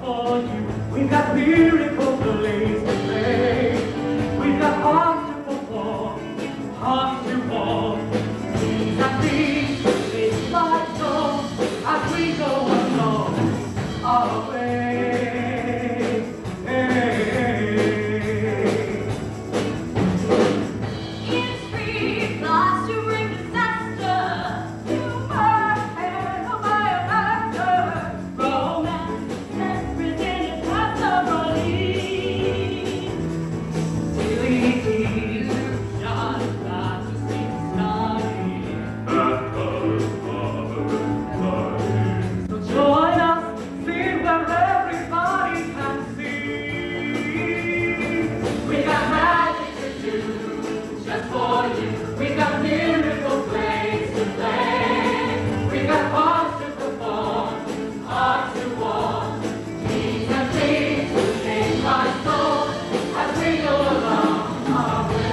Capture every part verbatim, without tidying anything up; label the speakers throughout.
Speaker 1: for you. We've got miracle plays to play. We've got arms to perform, hearts to warm. These are things that make life go as we go along our way. Hey.
Speaker 2: It's free flies to bring disaster to my head, oh my master. Romance represented possibly.
Speaker 1: Illusion, fantasy, study. So join us, see where everybody can see. We got magic to do, just for you. We got miracle plays to play. We got parts to perform, hearts to warm. These are things to change my soul as we go along our way.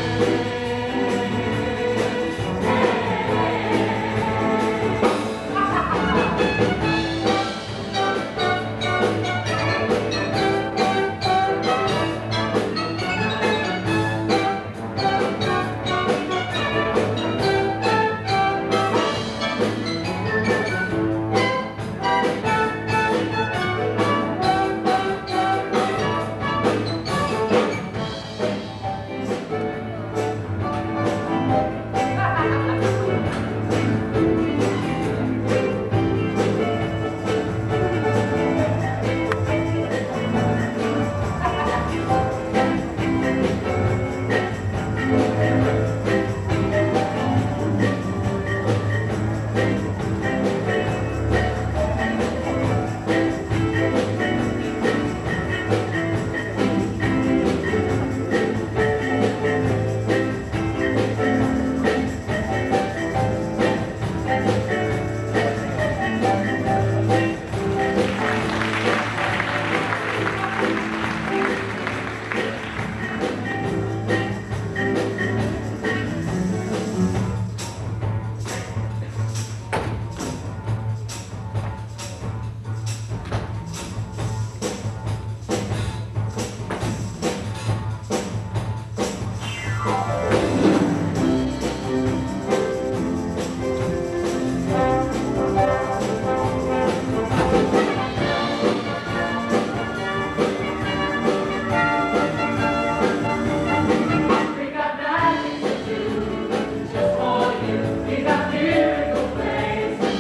Speaker 1: We got magic to do, just for you. We got miracle plays to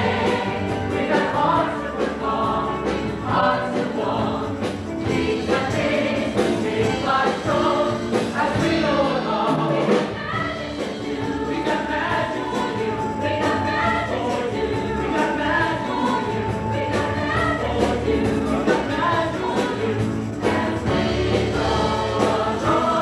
Speaker 1: play. We got hearts to perform, hearts to warm. These are things to make life go as we go along. We got magic to do. We got magic to do. We got magic to do. We got magic to do. We got magic to do as we go along.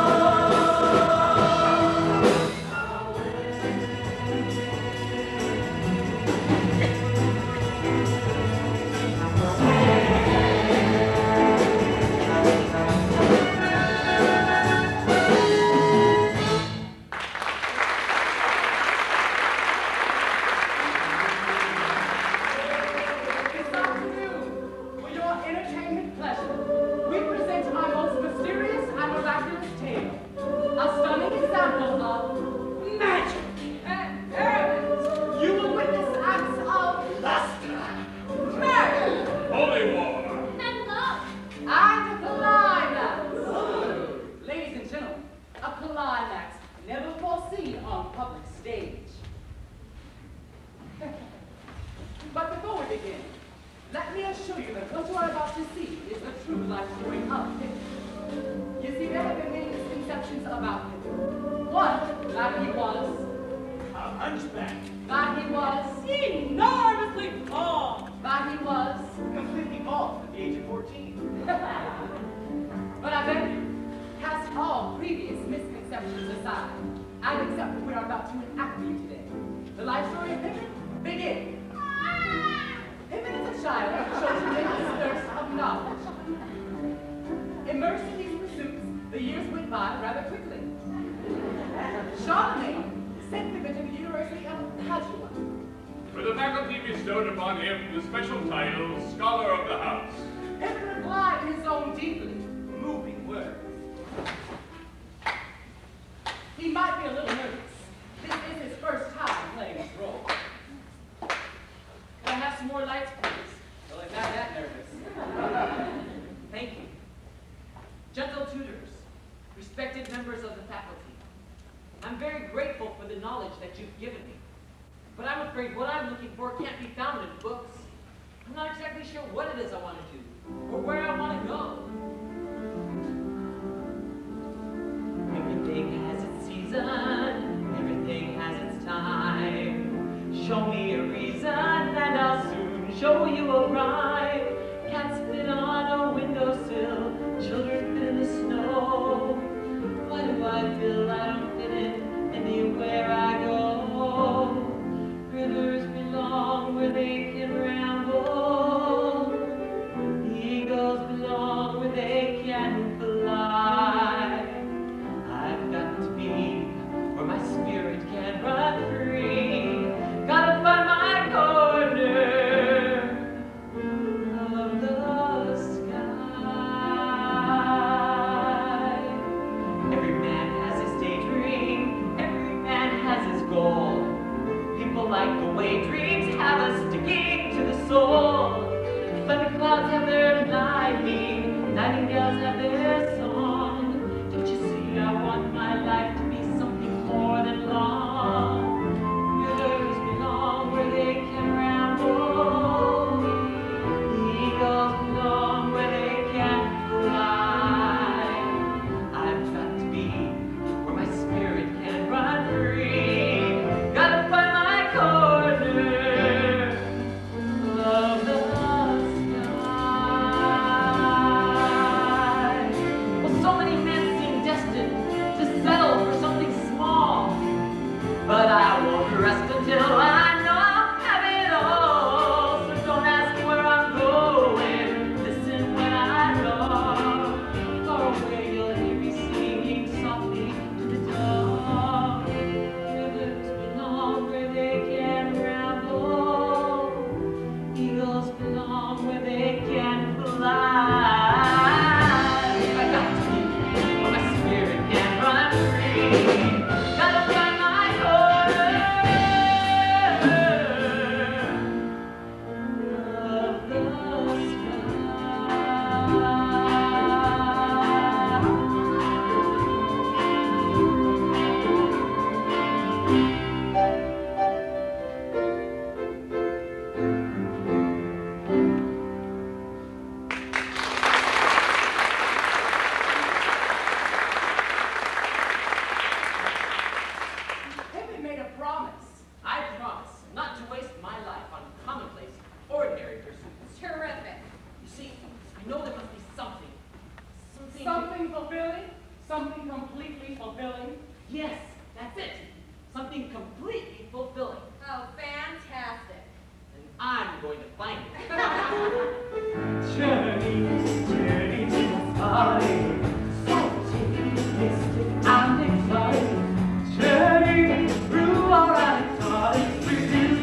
Speaker 1: This afternoon, for your entertainment pleasure, we present our most mysterious and miraculous tale, a stunning example of magic and parents. You will witness acts of luster, murder,
Speaker 3: Holy war!
Speaker 2: And love.
Speaker 1: and a climax. Ladies and gentlemen, a climax never foreseen on public stage. But before we begin, let me assure you that what you are about to see is the true life story of Pippin. You see, there have been many misconceptions about Pippin. One, that he was,
Speaker 3: A hunchback!
Speaker 1: that he was enormously tall, that he was,
Speaker 3: Completely bald at the age of fourteen.
Speaker 1: but I beg you, cast all previous misconceptions aside, and accept what we are about to enact for you today. The life story of Pippin begins. Pippin is a child who shows tremendous thirst of knowledge. Immersed in these pursuits, the years went by rather quickly. Charlemagne sent Pippin to the University of Padua.
Speaker 3: For the faculty bestowed upon him the special title Scholar of the House.
Speaker 1: Pippin
Speaker 4: afraid what I'm looking for can't be found in books. I'm not exactly sure what it is I want to do, or where I want to go. Everything has its season, everything has its time. Show me a reason and I'll soon show you a rhyme. Cats fit on a windowsill, children fit in the snow. Why do I feel I don't fit in anywhere I go? Rivers belong where they can ramble. The eagles belong where they can fly. I've got to be where my spirit can run free. Gotta find my corner of the sky. Every man has his daydream, every man has his goal. People like the way dreams have us sticking to the soul. Thunderclouds have their lightning, nightingales have their song. Don't you see I want my life to be something more than long. Rivers belong where they can ramble. The eagles belong where they can fly. I've got to be where my spirit can run free. Gotta find my corner of the sky. Well, so many men seem destined to settle for something small, but I won't rest until I know I'll have it all. So don't ask where I'm going, listen when I roar. Far away you'll hear me singing softly to the dawn. Rivers belong where they can ramble. Eagles belong where they can fly. I got to be where my spirit can run free. Gotta find my corner of the
Speaker 3: Pippin made a promise.
Speaker 4: I promise not to waste my life on commonplace, ordinary pursuits.
Speaker 2: Terrific.
Speaker 4: You see, I know there must be something. Something.
Speaker 3: Something fulfilling, something completely fulfilling.
Speaker 4: Yes, that's it. Something completely fulfilling.
Speaker 2: Oh, fantastic.
Speaker 4: And I'm going to find it.
Speaker 1: Journey, journey to the party, salty, mystic, and exciting. Journey through all I thought with you.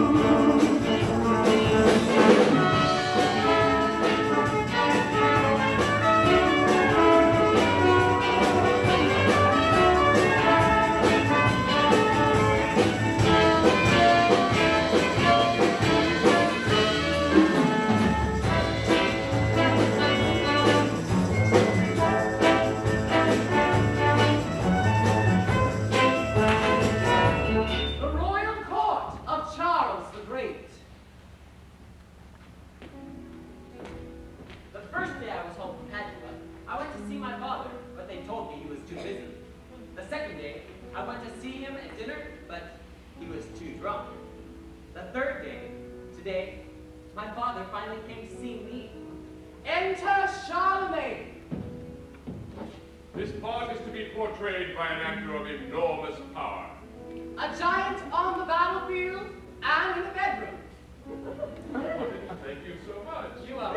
Speaker 3: The royal court of Charles the Great.
Speaker 4: The first day I was home from Padua, I went to see my father, but they told me he was too busy. The second day, I went to see him at dinner, but he was too drunk. The third day, today, my father finally came to see me.
Speaker 3: Enter Charlemagne.
Speaker 5: This part is to be portrayed by an actor of enormous power.
Speaker 3: A giant on the battlefield and in the bedroom.
Speaker 5: Thank you so much.
Speaker 4: You are.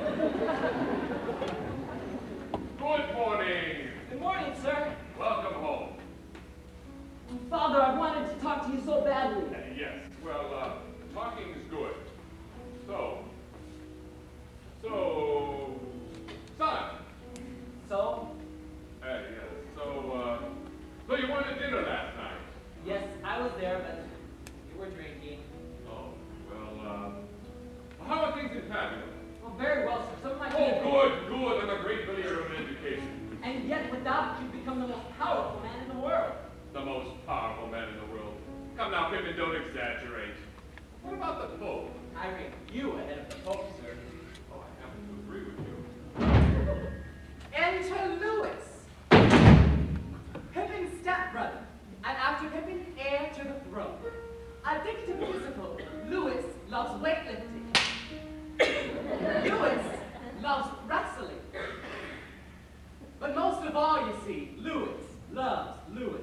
Speaker 5: Good morning.
Speaker 4: Good morning, sir.
Speaker 5: Welcome home.
Speaker 4: Father, I wanted to talk to you so badly.
Speaker 5: Uh, yes, well, uh, talking is good. So, so, son.
Speaker 4: So?
Speaker 5: Uh, yes, so, uh, so you went to dinner last night?
Speaker 4: Yes, I was there, but you were drinking.
Speaker 5: Oh, well, uh, how are things in Padua?
Speaker 4: Well, very well, sir. Some of my
Speaker 5: Oh,
Speaker 4: kids-
Speaker 5: good, good. I'm a great believer in education.
Speaker 4: And yet, without it, you've become the most powerful man in the world.
Speaker 5: The most powerful man in the world. Come now, Pippin, don't exaggerate. Pope.
Speaker 4: I rank you ahead of the Pope, sir.
Speaker 5: Oh, I happen to agree with you.
Speaker 3: Enter Louis, Pippin's stepbrother, and after Pippin, heir to the throne. Addicted to physical, Louis loves weightlifting. Louis loves wrestling. But most of all, you see, Louis loves Louis.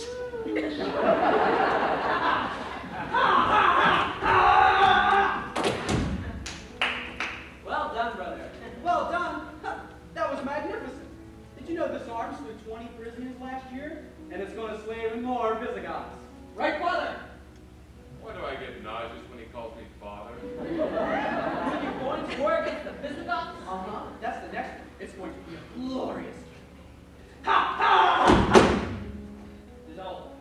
Speaker 4: Well done, brother.
Speaker 6: Well done. That was magnificent. Did you know this arm slew twenty prisoners last year? And it's going to slay even more Visigoths. Right, father?
Speaker 5: Why do I get nauseous when he calls me father?
Speaker 4: Are you going to war against the Visigoths?
Speaker 6: Uh-huh. That's the next one. It's going to be a glorious.
Speaker 4: Ha! Ha!
Speaker 6: There's all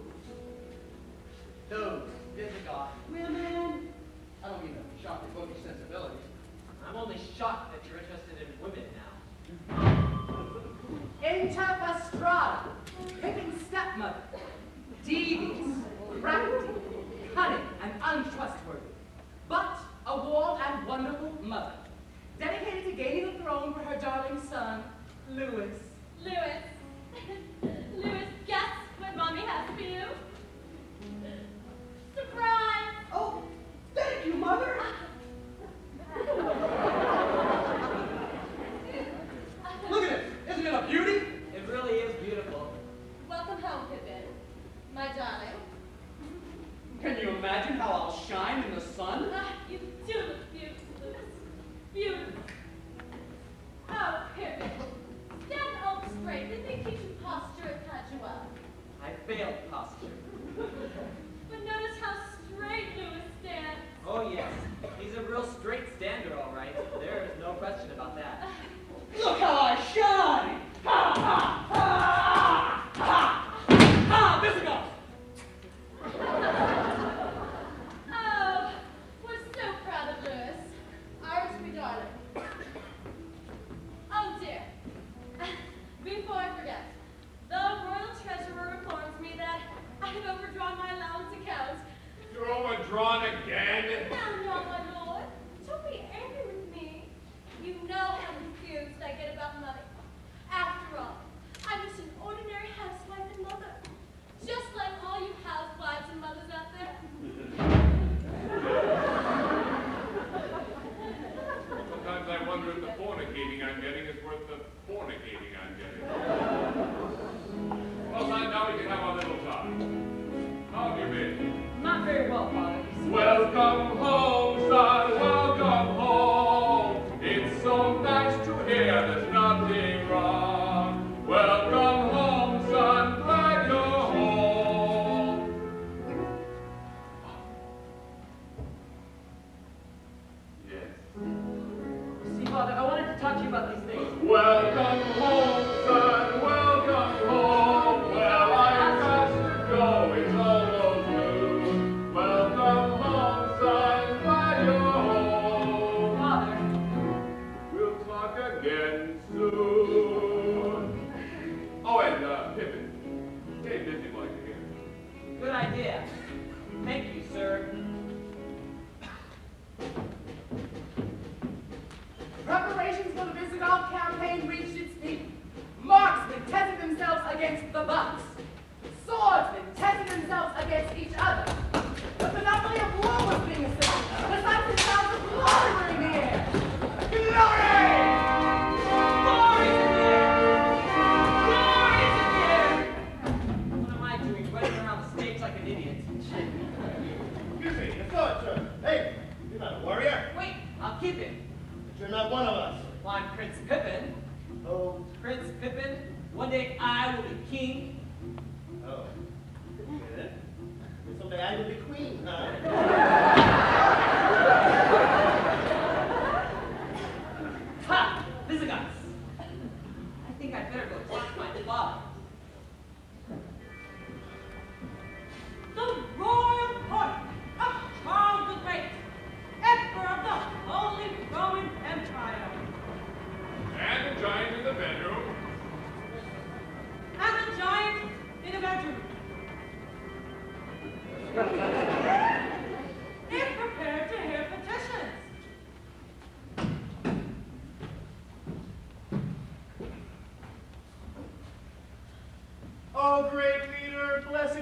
Speaker 6: those Visigoth women. I don't mean to shock your bookish sensibilities.
Speaker 4: I'm only shocked that you're interested in women now.
Speaker 3: Enter Fastrada, Pippin's stepmother. Devious, crafty, cunning, and untrustworthy. But a warm and wonderful mother. Dedicated to gaining the throne for her darling son, Louis.
Speaker 2: Louis. Louis, guess what Mommy has for you? Surprise!
Speaker 6: Oh, thank you, Mother. Look at it. Isn't it a beauty?
Speaker 4: It really is beautiful.
Speaker 2: Welcome home, Pippin. My darling.
Speaker 6: Can you imagine how I'll shine in the sun?
Speaker 2: Ah, you do look beautiful, Louis. Beautiful. Oh, Pippin. Stand up straight. Didn't they teach you posture at Padua?
Speaker 4: I failed posture.
Speaker 2: But notice how straight Louis stands.
Speaker 4: Oh, yes. He's a real straight stander, all right. There's no question about that.
Speaker 6: Look how I shine! Ha ha ha ha ha! Visigoth!
Speaker 2: Oh, we're so proud of Louis. Aren't we, darling? Oh, dear. Before I forget, the royal treasurer informs me that I've overdrawn my allowance account.
Speaker 5: You're overdrawn again?
Speaker 2: Now, no, my lord. Don't be angry with me. You know how confused I get about money. After all, I'm just an ordinary housewife and mother. Just like all you housewives and mothers out there.
Speaker 5: Sometimes I wonder if the fornicating I'm getting is worth the fornicating I'm getting. Well, son, now we can have our little talk. How have you been?
Speaker 4: Not very well, Father.
Speaker 5: Welcome home, son, welcome home. It's so nice to hear there's nothing wrong. Welcome home, son, glad you're home. Yes.
Speaker 4: See, Father, I wanted to talk to you about these things.
Speaker 5: Welcome home, son, welcome home. Well, I've got to go, it's almost noon. Welcome home, son, glad you're home.
Speaker 4: Father,
Speaker 5: We'll talk again soon. Oh, and uh, Pippin, hey, busy like here.
Speaker 4: good idea. Thank you, sir.
Speaker 3: Preparations for the Visigoth campaign reached its peak. Marksmen tested themselves against the Bucks. Swordsmen tested themselves against each other. The monopoly of war was being assailed. The sights and sounds of glory were in the air. Glory!
Speaker 4: Glory's in the air! Glory's in the air! What am I doing running around the stage like an idiot?
Speaker 7: Excuse me, your sword, sir. Hey, you're not a warrior.
Speaker 4: Wait, I'll keep it.
Speaker 7: But you're not one of us.
Speaker 4: Well, I'm Prince Pippin.
Speaker 7: Oh,
Speaker 4: Prince Pippin. One day I will be king.
Speaker 7: oh. Good. Someday I will be queen, huh?
Speaker 4: Ha! Visigoths! I think I'd better go talk to my father. The royal court of Charles the Great, Emperor of the Holy Roman Empire,
Speaker 5: And the giant in the bedroom.
Speaker 4: and the giant in a bedroom. Is prepared to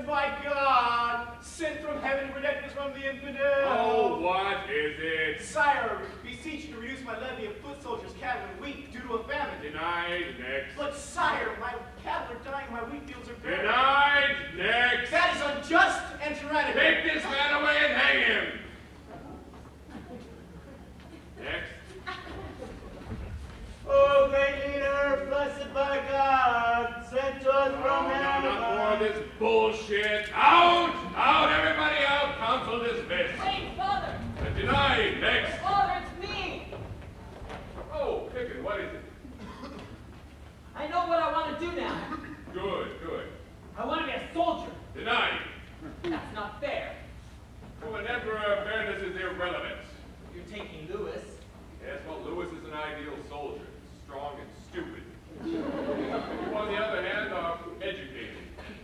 Speaker 7: blessed by God, sent from heaven to protect us from the infidel.
Speaker 5: Oh, what is it?
Speaker 7: Sire, beseech you to reduce my levy of foot soldiers, cattle, and wheat due to a famine.
Speaker 5: Denied. Next.
Speaker 7: But sire, my cattle are dying, my wheat fields are barren.
Speaker 5: Denied. Next.
Speaker 7: That is unjust and tyrannical.
Speaker 5: Take this man away and hang him. Next.
Speaker 7: Oh, great leader, blessed by God, sent to us from
Speaker 5: Oh, no,
Speaker 7: heaven.
Speaker 5: not more of this bullshit. Out! Out, everybody out! Council dismissed.
Speaker 2: Wait, Father!
Speaker 5: And denied. Next.
Speaker 2: Father, it's me!
Speaker 5: Oh, Pippin, what is it?
Speaker 4: I know what I want to do now.
Speaker 5: Good, good.
Speaker 4: I want to be a soldier.
Speaker 5: Denied.
Speaker 4: That's not fair.
Speaker 5: To an emperor, fairness is irrelevant.
Speaker 4: You're taking Lewis.
Speaker 5: Yes, well, Lewis is an ideal soldier. Strong and stupid. You, on the other hand, are educated.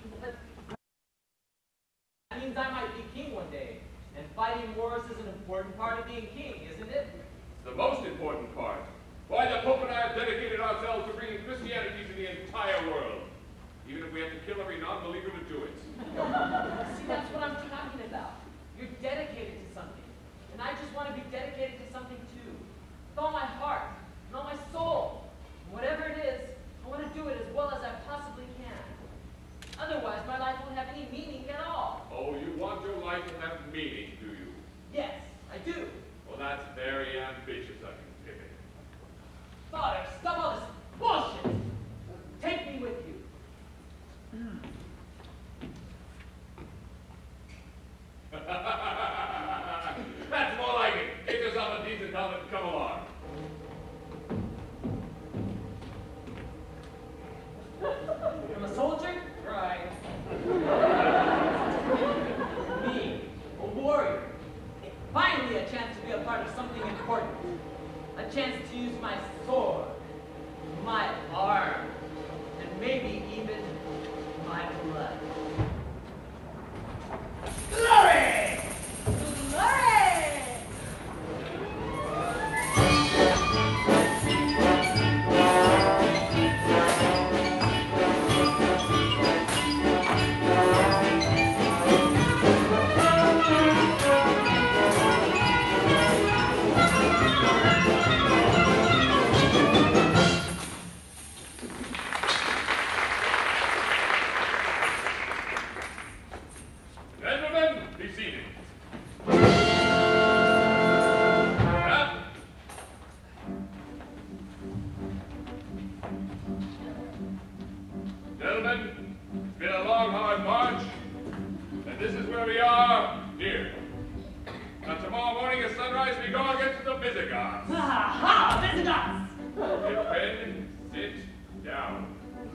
Speaker 4: That means I might be king one day. And fighting wars is an important part of being king, isn't it?
Speaker 5: It's the most important part. Why, the Pope and I have dedicated ourselves to bringing Christianity to the entire world. Even if we have to kill every non-believer to do it.
Speaker 4: See, that's what I'm talking about. You're dedicated to something. And I just want to be dedicated to something too. With all my heart, and all my soul. And whatever it is, I want to do it as well as I possibly can. Otherwise, my life won't have any meaning at all.
Speaker 5: Oh, you want your life to have meaning, do you?
Speaker 4: Yes, I do.
Speaker 5: Well, that's very ambitious of you, Pippin.
Speaker 4: Father, stop all this bullshit. Take me with you.
Speaker 5: That's more like it. Get yourself a decent helmet and come along.
Speaker 4: I'm a soldier? Right. Me, a warrior. Finally a chance to be a part of something important. A chance to use my sword, my arm, and maybe even my blood. Glory!
Speaker 2: Glory!
Speaker 5: Gentlemen, be seated. Up. Gentlemen, it's been a long, hard march, and this is where we are here. Now, tomorrow morning at sunrise, we go against the Visigoths.
Speaker 4: Ha ha! Visigoths!
Speaker 5: Pippin, sit down.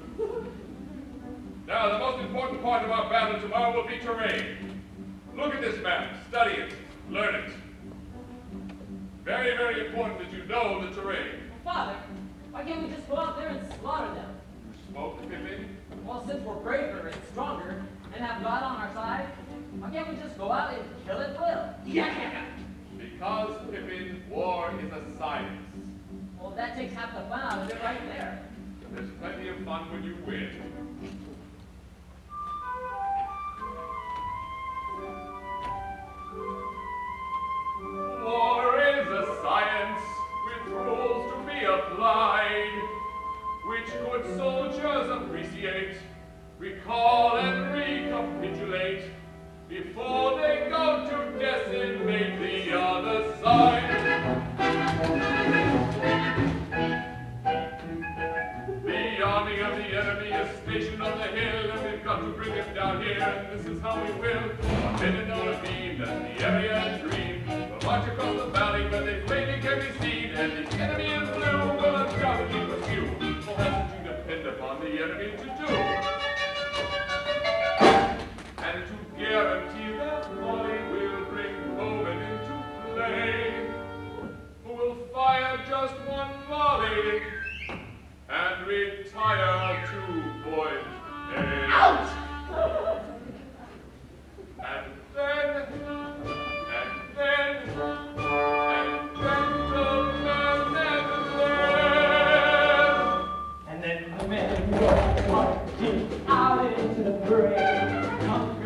Speaker 5: Now, the most important part of our battle tomorrow will be terrain. Look at this map, study it, learn it. Very, very important that you know the terrain.
Speaker 4: Father, why can't we just go out there and slaughter them?
Speaker 5: Smoke, Pippin?
Speaker 4: Well, since we're braver and stronger and have God on our side, why can't we just go out and kill at will? Yeah!
Speaker 5: Because, Pippin, war is a science.
Speaker 4: Well, that takes half the fun out of it right there.
Speaker 5: There's plenty of fun when you win. War is a science with rules to be applied, which good soldiers appreciate, recall and recapitulate, before they go to decimate the other side. The army of the enemy is stationed on the hill, and we've got to bring him down here, and this is how we will. A minute on a beam, and the area green. We'll march across the valley where they plainly can be seen, and the enemy in blue will undoubtedly pursue. Well, that's what you depend upon the enemy to do. And to guarantee that volley will bring Bowman into play, who will fire just one volley and retire to point A.
Speaker 7: Ouch!
Speaker 5: And then, and then, and gentlemen, and then.
Speaker 4: And then the men go marching out into the parade, conquering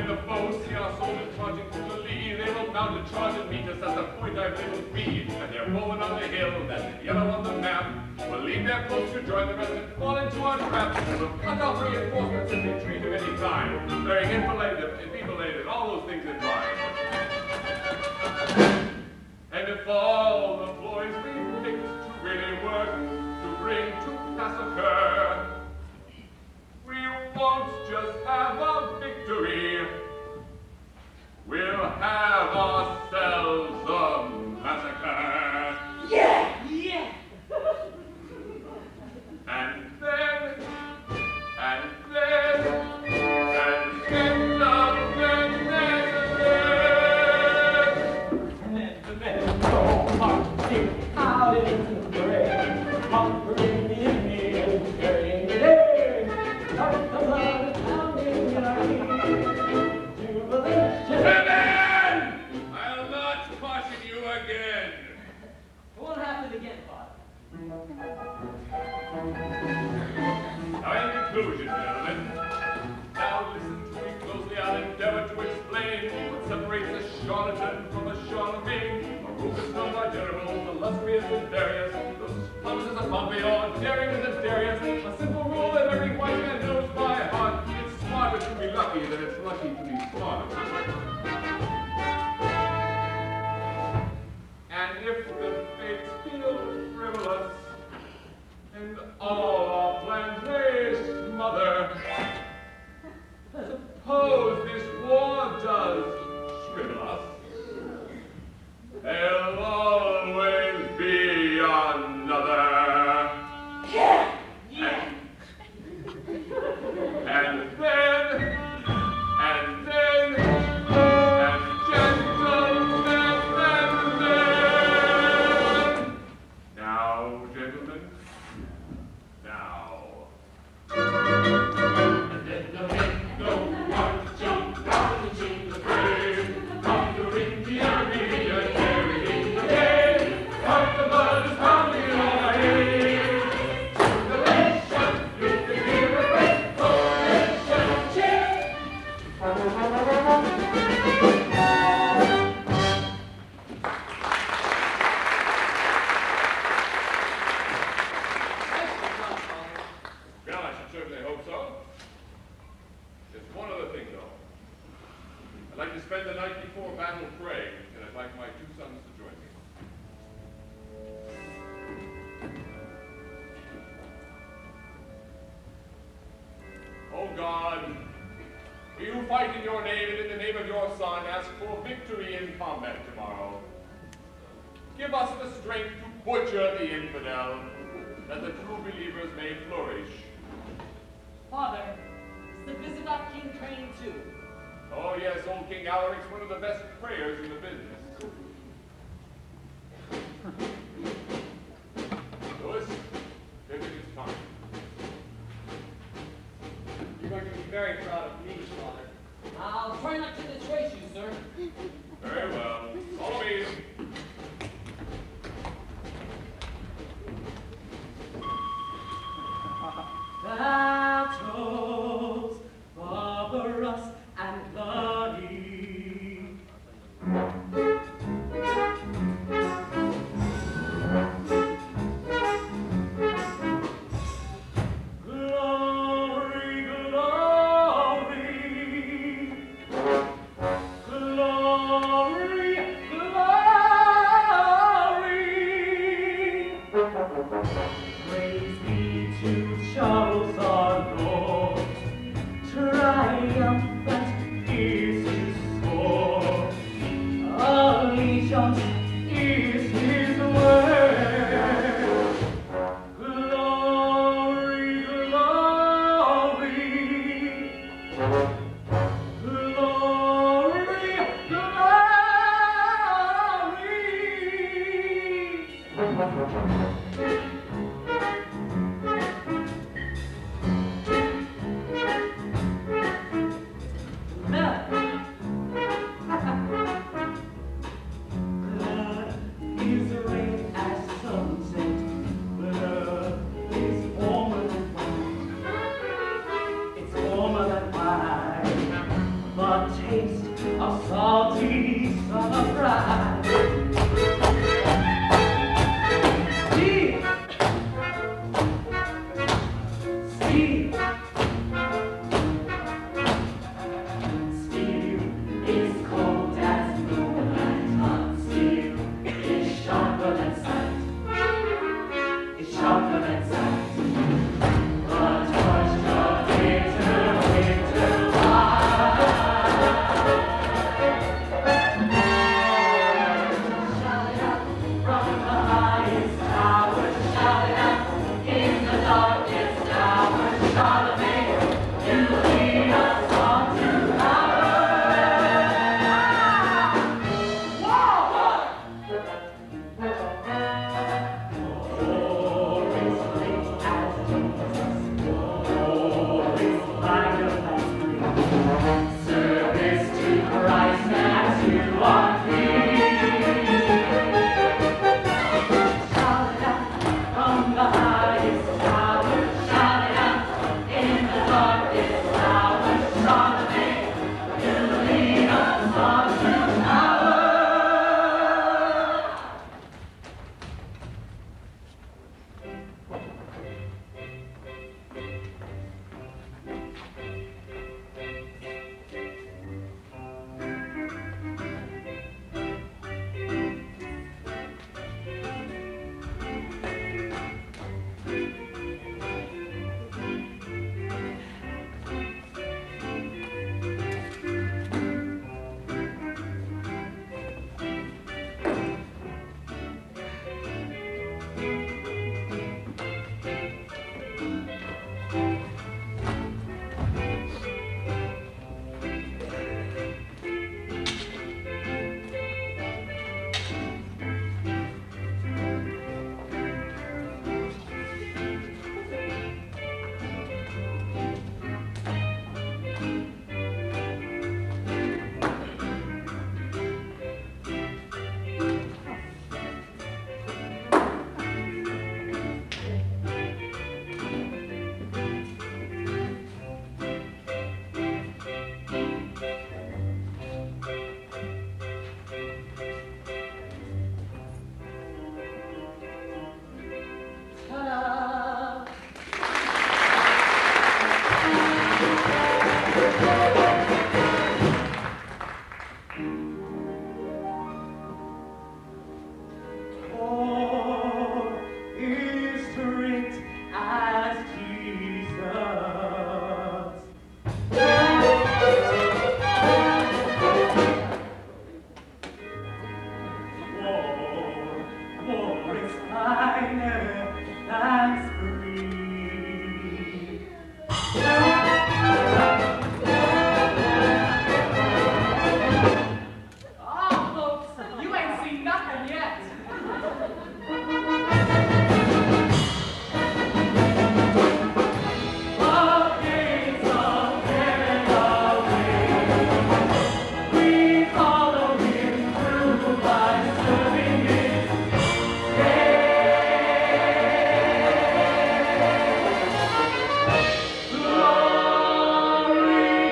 Speaker 5: the foe see our soldiers marching through the lee, they will mount a charge and meet us at the point I've labeled B. And they're rolling on the hill, that's yellow on the map. We'll leave their post to join the rest and fall into our trap. We'll cut off reinforcements if they treat at any time. Bearing inflated, infibulated, all those things in mind. And if all the ploys we picked to really work, to bring to massacre, we won't just have a victory, we'll have ourselves a massacre.
Speaker 4: Yeah! Yeah!
Speaker 5: And then, and then, and then, and then, and then,
Speaker 4: And the men go marching out into the parade, conquering the enemy, carrying the day. Heart the blood is pounding in our feet. Jubilation.
Speaker 5: Pippin! I'll not caution you again.
Speaker 4: It won't happen again, Father.
Speaker 5: Now, in conclusion, gentlemen, now listen to me closely. I'll endeavor to explain what separates a charlatan from a charlemagne, a Rufus known by generals, illustrious and various, those promises of Pompeo, daring as a Darius, a simple rule that every white man knows by heart. It's smarter to be lucky than it's lucky to be smart. And if the fates feel frivolous, and all our plans they smother, suppose this war does shrivel us, there'll always be another.
Speaker 4: Yeah! Yeah!
Speaker 5: And then, and then, and gentlemen, and then. Now, gentlemen, now. And then the men go marching, marching the brave, conquering the enemy and carrying the day. Fight the blood is pounding in our heads. Jubilation, you can hear a great coronation cheer. Well, I should certainly hope so. There's one other thing, though. I'd like to spend the night before battle praying, and I'd like my two sons to join me. Oh God, we who fight in your name and in the name of your Son ask for victory in combat tomorrow. Give us the strength to butcher the infidel, that the true believers may flourish.
Speaker 4: Father, is the Visigoth King praying too?
Speaker 5: Oh yes, old King Alaric's one of the best prayers in the business. Louis, Pippin is fine.
Speaker 6: You're going to be very proud of me, Father.
Speaker 4: I'll try not to disgrace you, sir.
Speaker 5: Very well. Follow me.
Speaker 4: Battles, barbarous and bloody. Glory, glory, glory, glory. Praise be to Charles our Lord, triumphant in a taste of salty summer pride. Steve! Steve! Steve is cold as moonlight, but Steve is sharper than sight. Is sharper than sight. But watch the winter, winter ride. Shout it out from the highest tower, shout it out in the darkest hour, Charlemagne, you lead us on to power. Whoa! War is great as Jesus, war is lighter than free. Service to Christ as you are free. Shout it out from the highest tower, shout it out in the darkest hour, Charlemagne, you lead us on to power. Ta-da! War is strict as Jesus. War, war is finer than spree.
Speaker 3: Oh, folks, you ain't seen nothing yet.
Speaker 4: The gates of heaven away, we follow him through by serving his glory,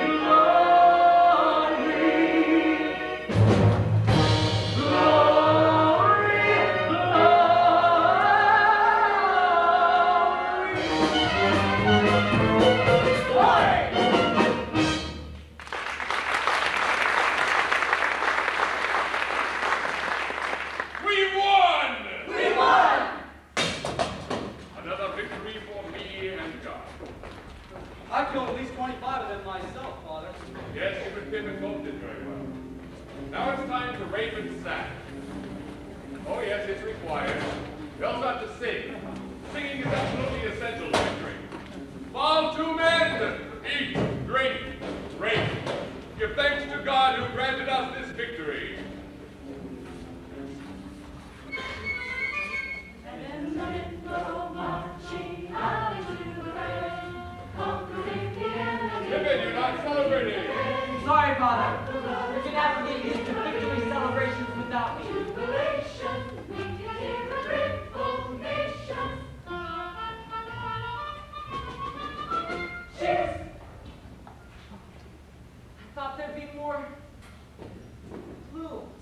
Speaker 5: We won!
Speaker 3: We won!
Speaker 5: Another victory for me and God.
Speaker 6: I killed at least twenty-five of them myself, Father.
Speaker 5: Yes, you and Pippin both did very well. Now it's time to Raven's sack. Oh yes, it's required. We also have to sing. Singing is absolutely essential to victory. Fall to men! Eat, drink, drink. Give thanks to God who granted us this victory.
Speaker 1: And then the men go marching out into the rain, conquering the enemy.
Speaker 5: Pippin, you're not celebrating.
Speaker 4: Sorry, Father. You can navigate his victory celebrations without me.
Speaker 1: Jubilation, we can hear a grateful nation. Cheers!
Speaker 4: I thought there'd be more blooms.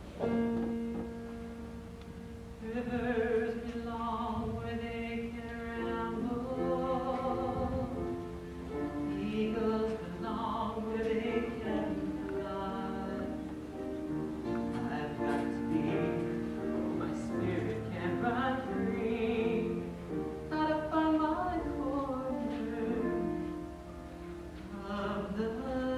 Speaker 4: Rivers belong where they can ramble. Eagles belong where they can fly. I've got to be where my spirit can run free. Gotta find my corner of the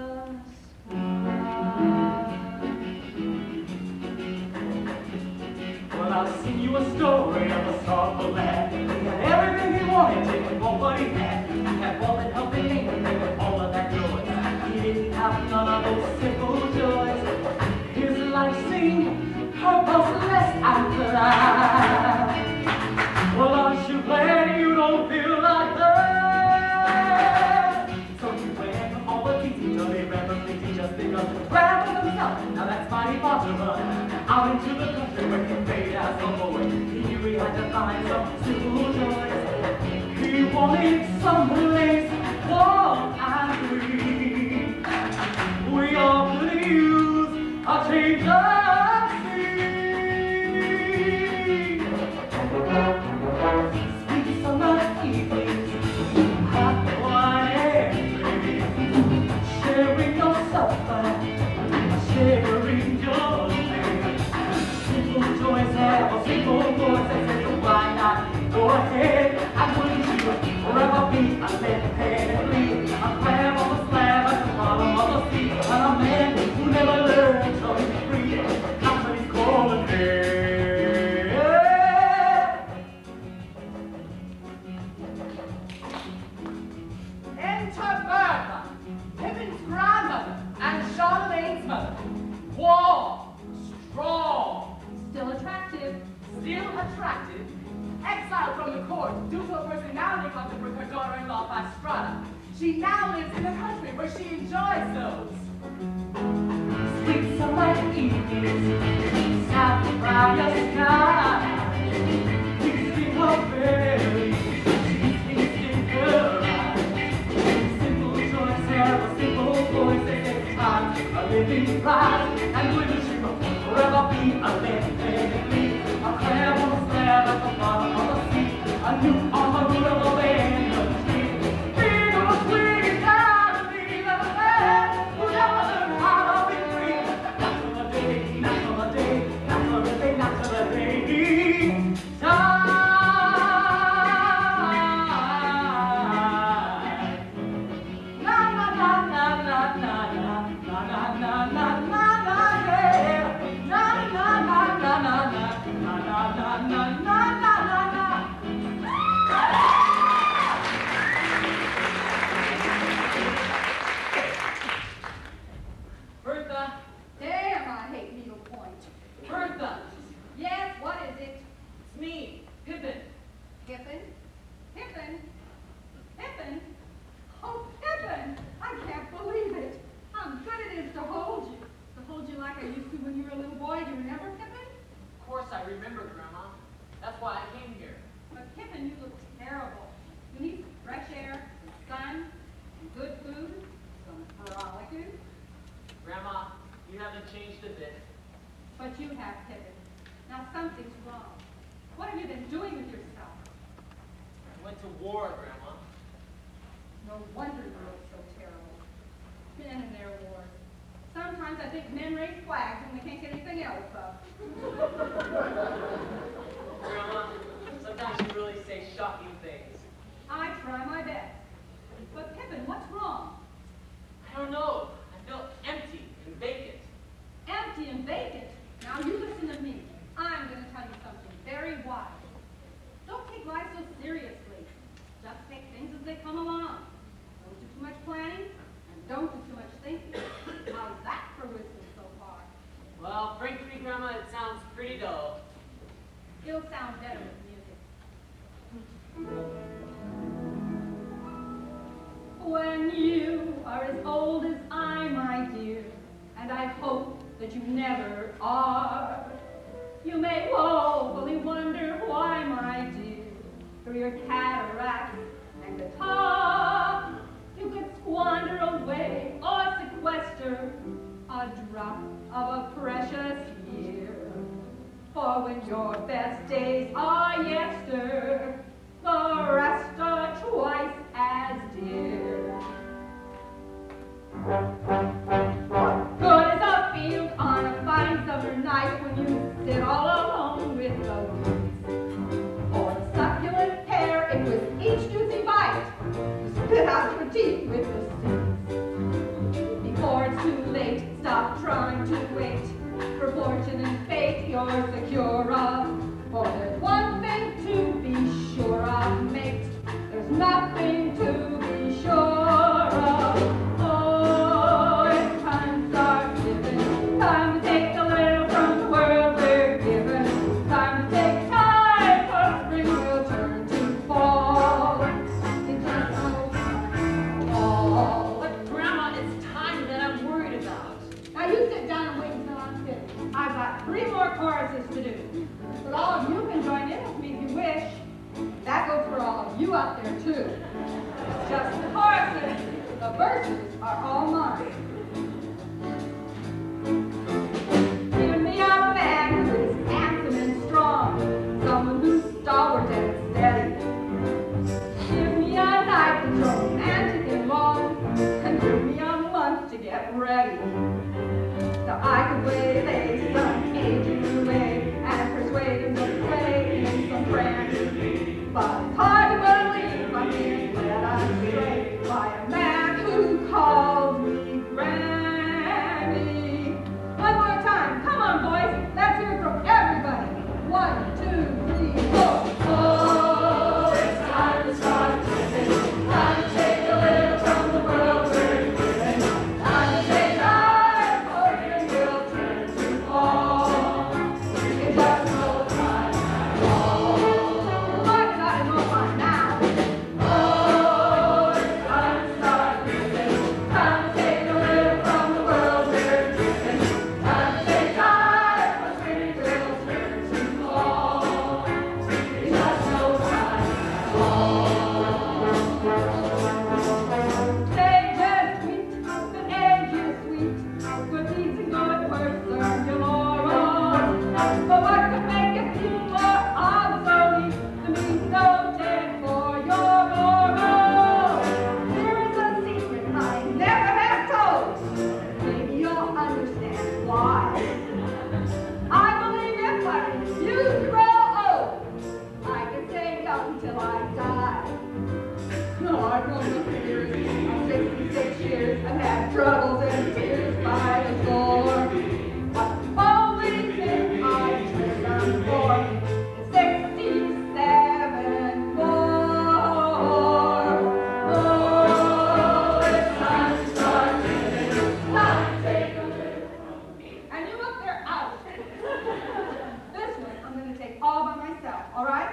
Speaker 4: Well, I'll sing you a story of a sorrowful lad. He had everything he wanted, taking for what he had. He had all and helping anything with all of that joy. He didn't have none of those simple joys. His life seemed purposeless and flat. Well, aren't you glad you don't feel like that? So he went from all the things he done, he ran from things he just begun to ramble himself. Now that's mighty far to run out into the country where he made as a boy. He knew he had to find some simple joys. He wanted some place warm and free. We all could use a change of scene. Sweet summer evenings, hot wine and dreams, sharing your supper, sharing your dreams. Simple joys have a simple voice that says, why not go ahead? And wouldn't you forever be a left-handed, a crab on the slab at the bottom of the sea, and a man who never learned to be free? Company's calling him.
Speaker 3: Enter Bertha, Pippin's grandmother, and Charlemagne's mother. Warm, strong,
Speaker 2: Still attractive.
Speaker 3: still attractive, exiled from the court due to a personality conflict with her daughter-in-law Fastrada. She now lives in the country where she enjoys those
Speaker 4: Sweet summer evenings, sapphire sky. Feasting her belly, feasting her eyes. Simple joys have a simple voice that says time a living prize. And wouldn't you forever be a left-handed, a crab on a slab at the bottom of the sea, a new on the root of a band of trees. Big or swing is down to be the man who never learned how to be free. Not for the day, not for the day, not for the day, not for the day. Time. Na na na na na na na na na na na na yeah. Na na na na na na na na na na na na na. Bertha,
Speaker 2: Damn, I hate needlepoint.
Speaker 4: Bertha,
Speaker 2: Yes, what is it?
Speaker 4: it's me, Pippin.
Speaker 2: Pippin? Pippin? Pippin? Oh, Pippin! I can't believe it. How good it is to hold you. To hold you like I used to when you were a little boy. Do you remember, Pippin?
Speaker 4: Of course I remember, Grandma. That's why I came here.
Speaker 2: But Pippin, you look terrible. You need some fresh air, some sun, some good food, some frolicking.
Speaker 4: Grandma, you haven't changed a bit.
Speaker 2: But you have, Pippin. Now something's wrong. What have you been doing with yourself?
Speaker 4: I went to war, Grandma.
Speaker 2: No wonder you look so terrible. Men and their wars. Sometimes I think men raise flags when they can't get anything else up.
Speaker 4: Grandma, sometimes you really say shocking things.
Speaker 2: I try my best. But Pippin, what's wrong?
Speaker 4: I don't know. I feel empty and vacant.
Speaker 2: Empty and vacant. Now you listen to me. I'm going to tell you something very wise. Don't take life so seriously. Just take things as they come along. Don't do too much planning and don't do too much thinking. How's that for wisdom so far?
Speaker 4: Well, frankly, Grandma, it sounds pretty dull.
Speaker 2: It'll sound better with music. When you are as old as I, my dear, and I hope that you never are, you may woefully wonder why, my dear, through your cataracts and guitar, you could squander away or sequester
Speaker 8: a drop of a precious year. For when your best days are yester, the rest are twice as dear. What good is a field on a fine summer night when you sit all alone with the weeds? For a succulent pear, it was each juicy bite, spit out your teeth with the seeds. Before it's too late, stop trying to wait for fortune and fate you're secure of. For there's one thing to be sure of, mate. There's nothing to be sure of. Oh, it's time to start living. Time to take a little from the world we're given. Time to take time, for spring will turn to fall. It's just so fall.
Speaker 4: But Grandma, it's time that I'm worried about.
Speaker 8: Now you sit down and wait until I'm finished. I've got three more choruses to do. But all of you can join in with me if you wish. That goes for all of you out there too. It's just the choruses. The verses are all mine. Give me a man who is handsome and strong, someone who's stalwart and steady. Give me a night that's romantic and long, and give me a month to get ready. So I could waylay some aging away and persuade him to play in some trance. But it's hard to believe I'm being led astray by a man who calls me Granny. One more time, come on boys, let's hear from everybody. One, two, three, four. Oh, it's time to start living. Time to take a little from the world we're given. Time to take time, fortune will turn to fall. It's just no time at all. Why did I know by now? Oh, it's time to start living. Time to take a little from the world we're given. Time to take time, for spring will turn to fall. It's just no time at all. Age is sweet, the age is sweet. Good deeds and good words earn you laurels. But what could make you feel more obsolete than being noted for your morals? Here is a secret I never have told. Maybe you'll understand why. I believe if I refuse to grow old, I can stay young till I die. No, I've grown up in years. I'm sixty-six years and had troubles and tears by the score. But the only thing I trade for is sixty-seven more. Oh, it's time to start living. Time to take a little. And you look there out. This one I'm going to take all by myself, all right?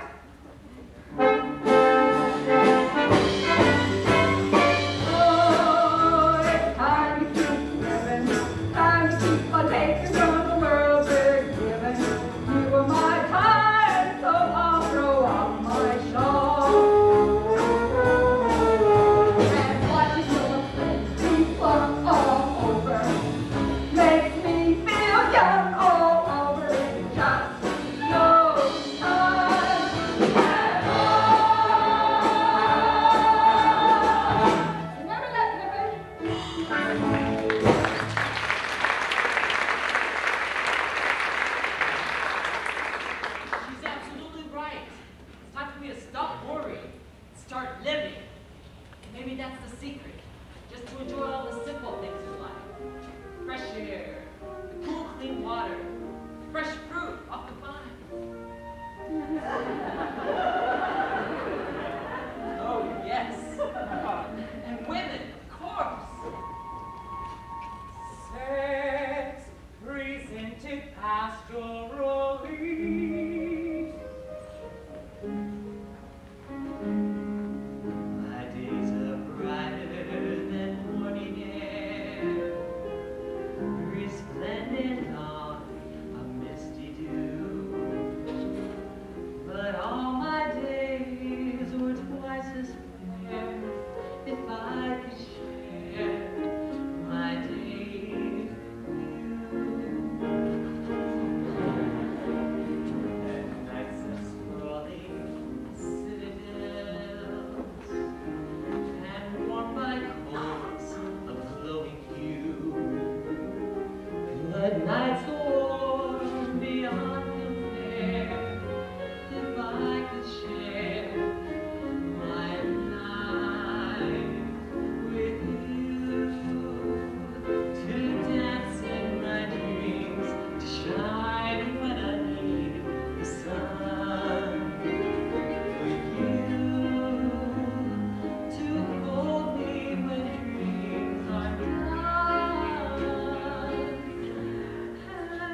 Speaker 8: Oh, it's time to keep living, time to keep on taking from the world we're given. You were my time, so I'll throw off my shawl. And watching your face be plump all over makes me feel young all over. It's just no time at all. Remember that, Pippin?
Speaker 4: But nights go warm beyond compare. If I could share my life with you, to dance in my dreams, to shine when I need the sun, with you, to hold me when dreams are done.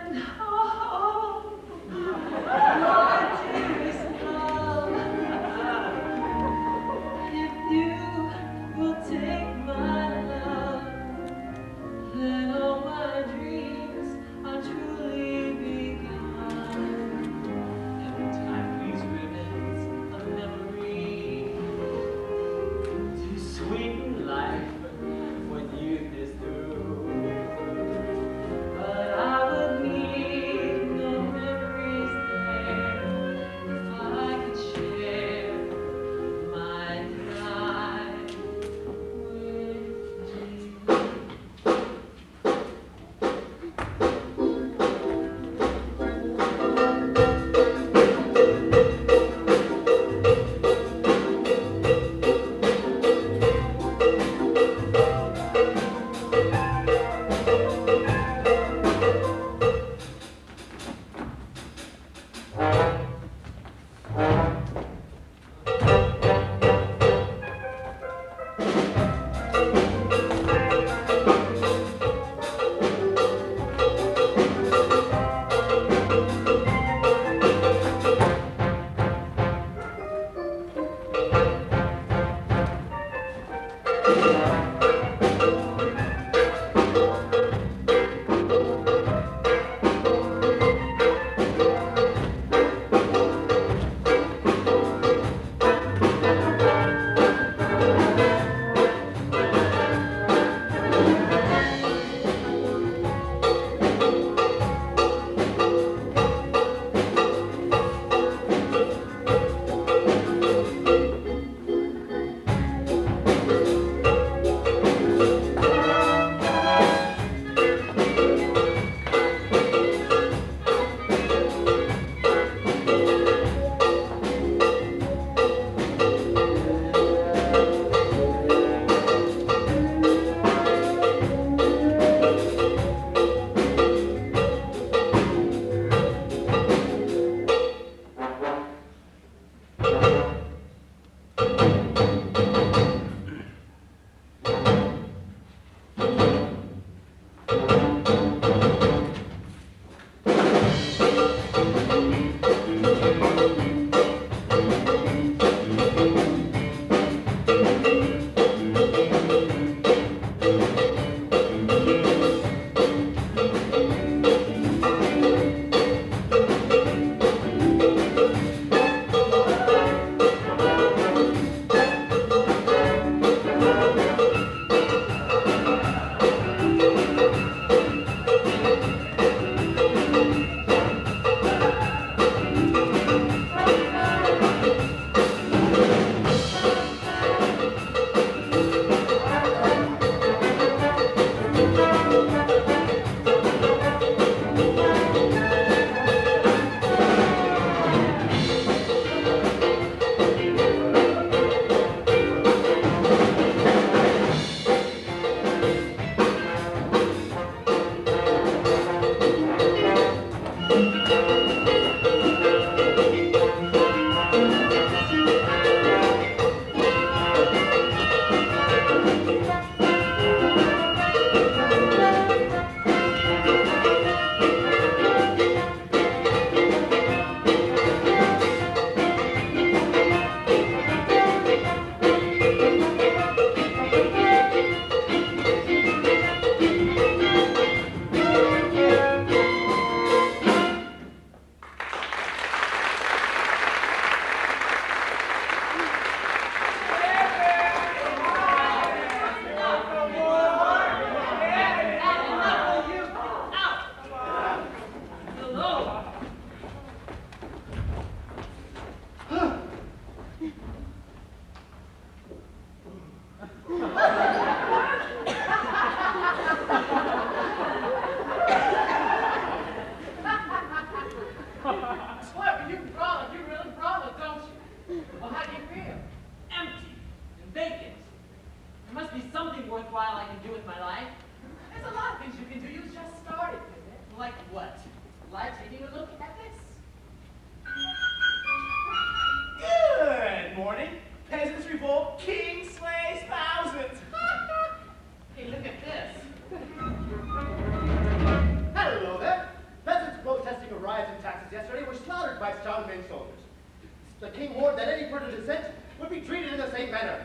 Speaker 7: The king warned that any further dissent would be treated in the same manner.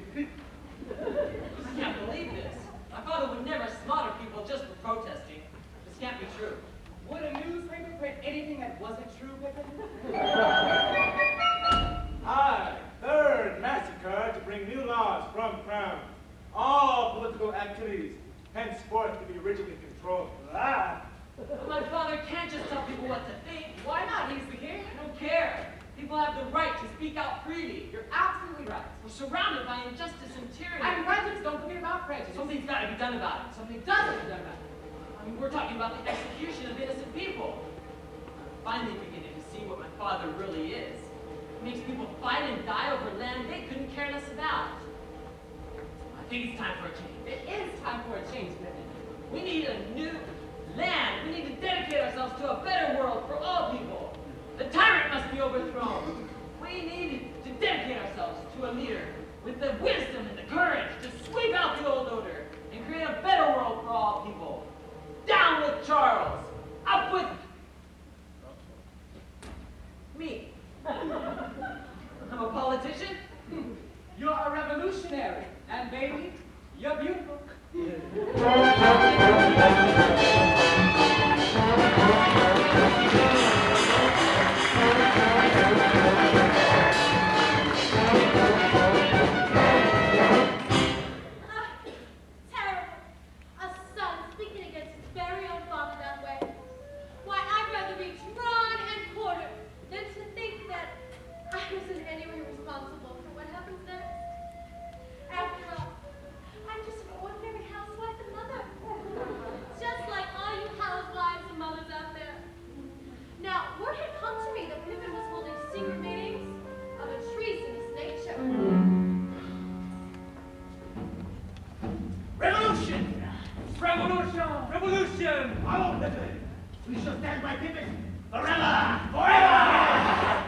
Speaker 4: I can't believe this. My father would never slaughter people just for protesting. This can't be true.
Speaker 6: Would a newspaper print anything that wasn't true, Pippin?
Speaker 9: I, third massacre to bring new laws from crown. All political activities henceforth to be rigidly controlled. Ah.
Speaker 4: But my father can't just tell people what to think.
Speaker 3: Why not? He's the king.
Speaker 4: I don't care. People have the right to speak out freely.
Speaker 3: You're absolutely right.
Speaker 4: We're surrounded by injustice and tyranny.
Speaker 3: And prejudice, don't forget about prejudice.
Speaker 4: Something's got to be done about it.
Speaker 3: Something does have to be done about it.
Speaker 4: I mean, we're talking about the execution of innocent people. I'm finally beginning to see what my father really is. He makes people fight and die over land they couldn't care less about. I think it's time for a change.
Speaker 3: It is time for a change, Pippin.
Speaker 4: We need a new land. We need to dedicate ourselves to a better world for all people. The tyrant must be overthrown. We need to dedicate ourselves to a leader with the wisdom and the courage to sweep out the old order and create a better world for all people. Down with Charles. Up with me. I'm a politician.
Speaker 3: You're a revolutionary. And baby, you're beautiful.
Speaker 9: Revolution!
Speaker 7: Follow Pippin! We shall stand by Pippin forever! Forever!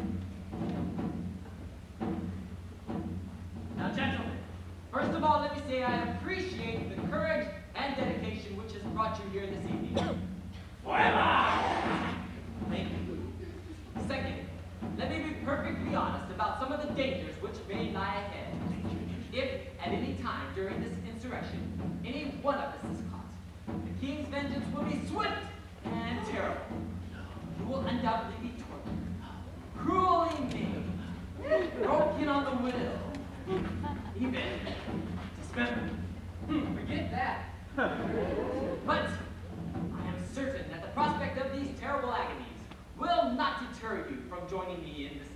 Speaker 4: Now, gentlemen, first of all, let me say I appreciate the courage and dedication which has brought you here this evening.
Speaker 7: Forever!
Speaker 4: Thank you. Second, let me be perfectly honest about some of the dangers which may lie ahead. If, at any time during this insurrection, any one of us is caught, the king's vengeance will be swift and terrible. You will undoubtedly be tortured, cruelly maimed, broken on the will, even dismembered.
Speaker 3: Hmm, forget that.
Speaker 4: But I am certain that the prospect of these terrible agonies will not deter you from joining me in this.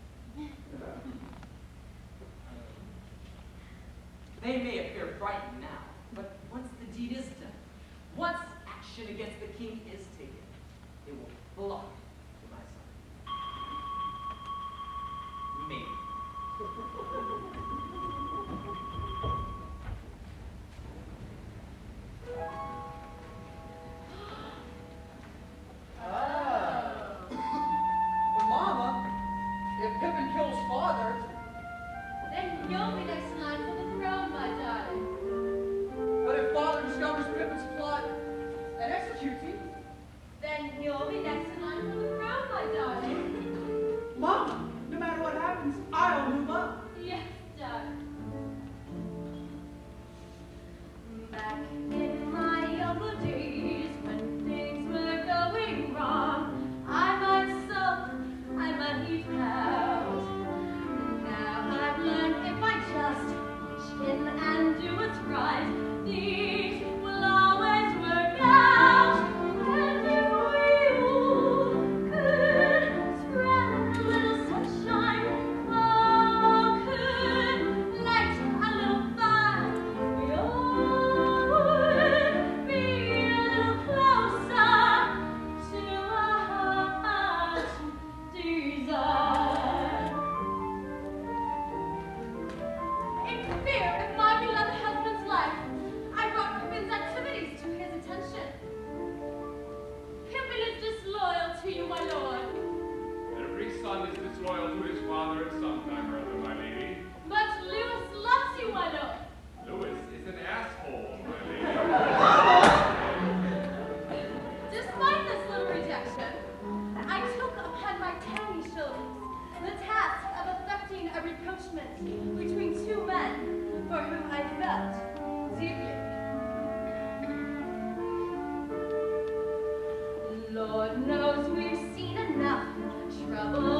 Speaker 4: They may appear frightened now, but once the deed is done, once action against the king is taken, they will flock to my side. Maybe.
Speaker 3: Oh. But Mama, if Pippin kills father,
Speaker 2: Then you'll be next in line for the throne, my darling.
Speaker 3: but if father discovers Pippin's plot and executes him,
Speaker 2: Then you'll be next in line for the Lord knows we've seen enough trouble